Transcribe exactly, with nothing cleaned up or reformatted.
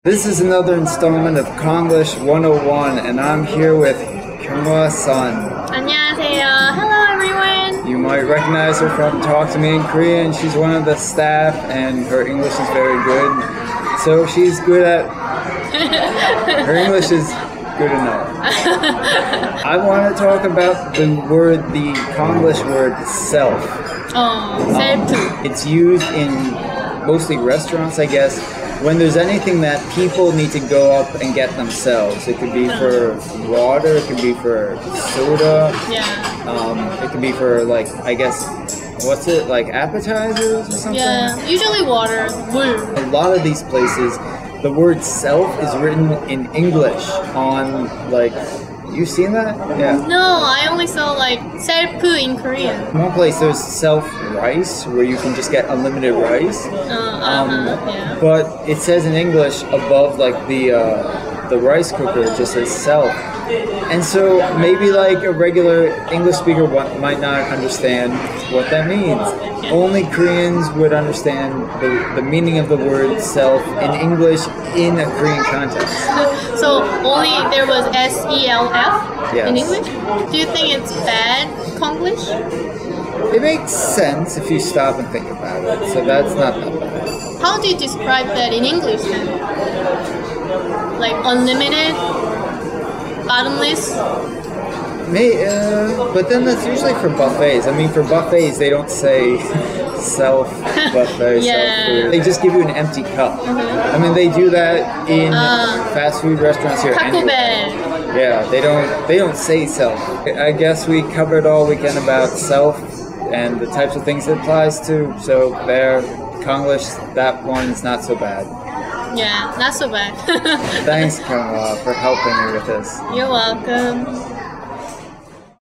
This is another installment of Konglish one oh one, and I'm here with Kyunghwa-san. 안녕하세요. Hello everyone. You might recognize her from Talk to Me in Korean. She's one of the staff, and her English is very good. So she's good at... her English is good enough. I want to talk about the word, the Konglish word, self. Oh, self. Um, it's used in mostly restaurants, I guess, when there's anything that people need to go up and get themselves. It could be for water, it could be for soda, Yeah. um, it could be for, like, I guess, what's it, like appetizers or something? Yeah. Usually water. 물. A lot of these places, the word self is written in English on, like, you've seen that? Yeah. No, I only saw like self in Korean. One place there's self-rice, where you can just get unlimited rice. Uh, Um, uh-huh, yeah. But it says in English above, like, the uh, the rice cooker, it just says self. And so maybe like a regular English speaker wa- might not understand what that means. Only Koreans would understand the, the meaning of the word self in English in a Korean context. So only there was S E L F Yes. in English? Do you think it's bad Konglish? It makes sense if you stop and think about it, so that's not that bad. How do you describe that in English then? Like unlimited? Bottomless? May, uh, but then that's usually for buffets. I mean, for buffets, they don't say self buffet, Yeah. self food. They just give you an empty cup. I mean, they do that in Uh, fast food restaurants here. Taco anyway. Bell. Yeah, they don't. They don't say self. I guess we covered all weekend about self and the types of things it applies to. So there, Konglish, that one's not so bad. Yeah, not so bad. Thanks, Kyunghwa, for helping me with this. You're welcome.